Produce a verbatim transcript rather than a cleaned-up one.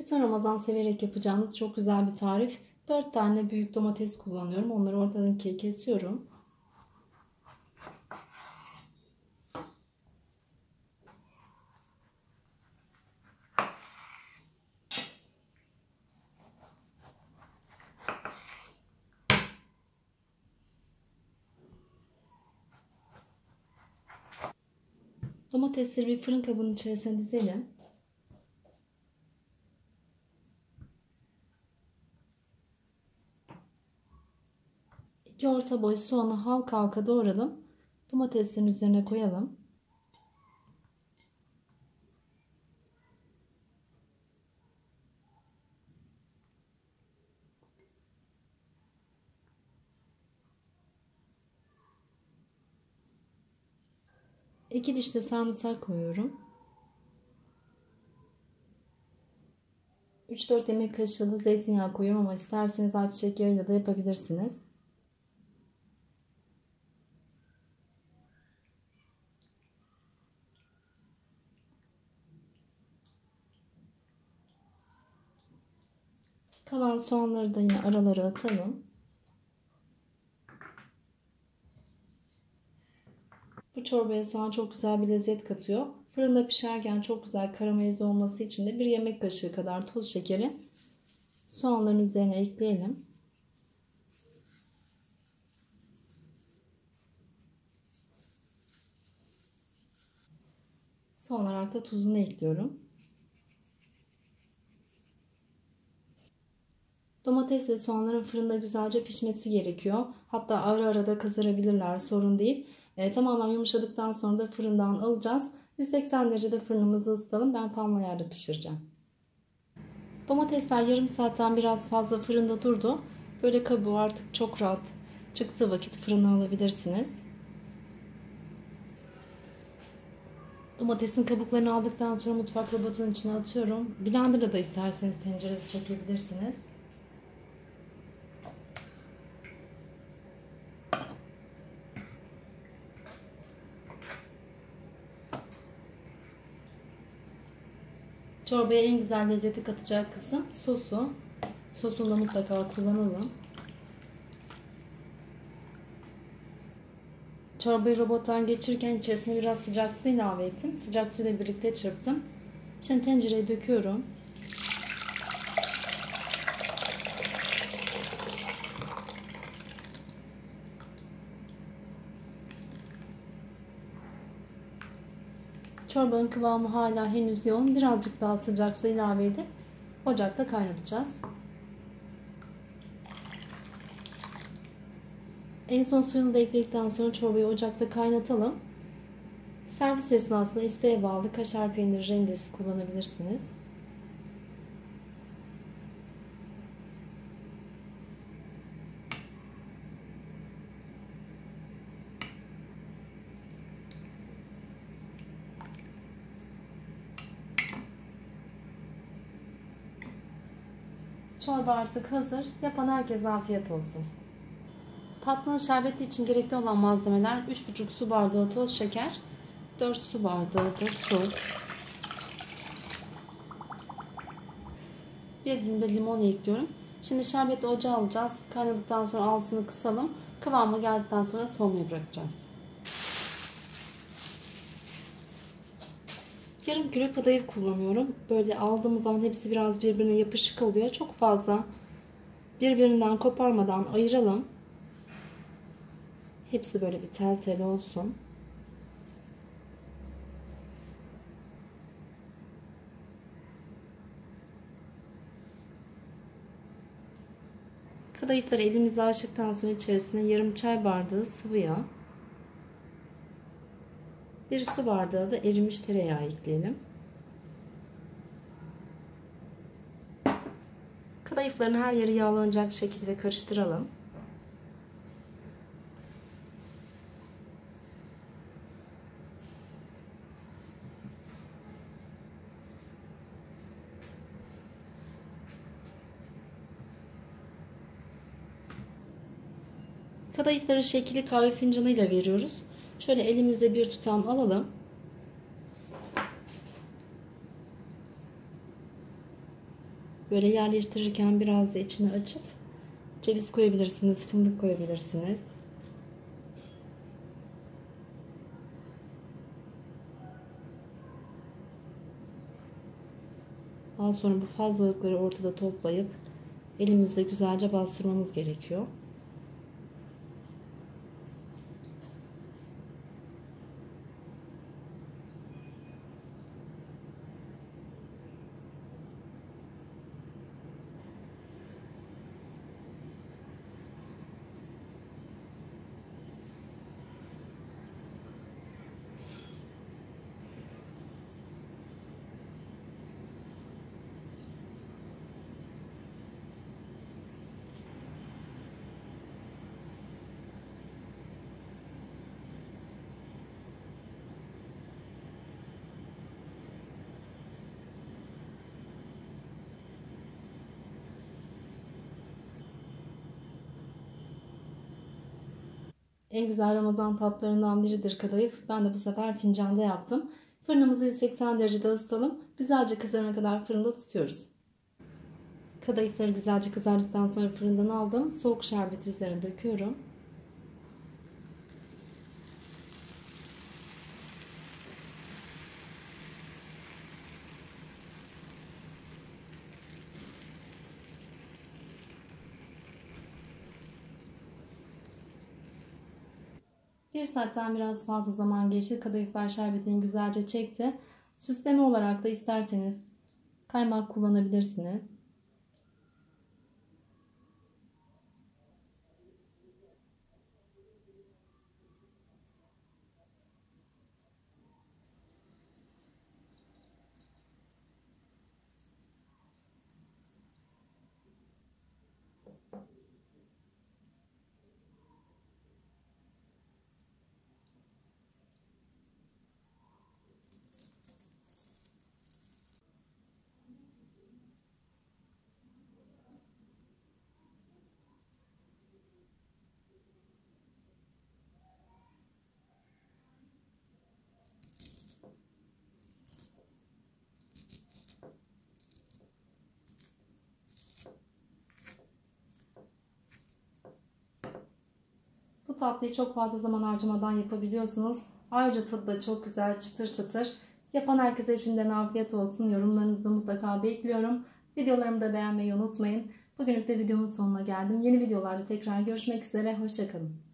Bütün Ramazan severek yapacağınız çok güzel bir tarif. dört tane büyük domates kullanıyorum. Onları ortadan ikiye kesiyorum. Domatesleri bir fırın kabının içerisine dizelim. iki orta boy soğanı halka halka doğradım. Domateslerin üzerine koyalım. iki diş de sarımsak koyuyorum. üç dört yemek kaşığı da zeytinyağı koyuyorum ama isterseniz ayçiçek yağıyla da yapabilirsiniz. Kalan soğanları da yine aralara atalım. Bu çorbaya soğan çok güzel bir lezzet katıyor. Fırında pişerken çok güzel karamelize olması için de bir yemek kaşığı kadar toz şekeri soğanların üzerine ekleyelim. Son olarak da tuzunu ekliyorum. Domates ve soğanların fırında güzelce pişmesi gerekiyor. Hatta ara ara da kızdırabilirler, sorun değil. E, tamamen yumuşadıktan sonra da fırından alacağız. yüz seksen derecede fırınımızı ısıtalım. Ben fanlı ayarda pişireceğim. Domatesler yarım saatten biraz fazla fırında durdu. Böyle kabuğu artık çok rahat çıktığı vakit fırına alabilirsiniz. Domatesin kabuklarını aldıktan sonra mutfak robotunun içine atıyorum. Blender'la da isterseniz tencerede çekebilirsiniz. Çorbaya en güzel lezzeti katacak kısım sosu. Sosunu da mutlaka kullanalım. Çorbayı robottan geçirirken içerisine biraz sıcak su ilave ettim. Sıcak suyla birlikte çırptım. Şimdi tencereye döküyorum. Çorbanın kıvamı hala henüz yoğun. Birazcık daha sıcak su ilave edip ocakta kaynatacağız. En son suyunu da ekledikten sonra çorbayı ocakta kaynatalım. Servis esnasında isteğe bağlı kaşar peyniri rendesi kullanabilirsiniz. Çorba artık hazır. Yapan herkese afiyet olsun. Tatlının şerbeti için gerekli olan malzemeler: üç buçuk su bardağı toz şeker, dört su bardağı da su, bir dilim de limon ekliyorum. Şimdi şerbeti ocağa alacağız. Kaynadıktan sonra altını kısalım. Kıvamı geldikten sonra soğumaya bırakacağız. Yarım kilo kadayıf kullanıyorum. Böyle aldığımız zaman hepsi biraz birbirine yapışık oluyor. Çok fazla birbirinden koparmadan ayıralım. Hepsi böyle bir tel tel olsun. Kadayıfları elimizle açtıktan sonra içerisine yarım çay bardağı sıvı yağ, bir su bardağı da erimiş tereyağı ekleyelim. Kadayıfların her yeri yağlanacak şekilde karıştıralım. Kadayıfları şekilli kahve fincanıyla veriyoruz. Şöyle elimizde bir tutam alalım. Böyle yerleştirirken biraz da içini açıp ceviz koyabilirsiniz, fındık koyabilirsiniz. Daha sonra bu fazlalıkları ortada toplayıp elimizle güzelce bastırmamız gerekiyor. En güzel Ramazan tatlarından biridir kadayıf. Ben de bu sefer fincanda yaptım. Fırınımızı yüz seksen derecede ısıtalım. Güzelce kızarana kadar fırında tutuyoruz. Kadayıfları güzelce kızardıktan sonra fırından aldım. Soğuk şerbeti üzerine döküyorum. Bir saatten biraz fazla zaman geçti. Kadayıflar şerbetini güzelce çekti. Süsleme olarak da isterseniz kaymak kullanabilirsiniz. Bu tatlıyı çok fazla zaman harcamadan yapabiliyorsunuz. Ayrıca tadı da çok güzel, çıtır çıtır. Yapan herkese şimdiden afiyet olsun. Yorumlarınızı da mutlaka bekliyorum. Videolarımı da beğenmeyi unutmayın. Bugünlük de videomun sonuna geldim. Yeni videolarda tekrar görüşmek üzere. Hoşça kalın.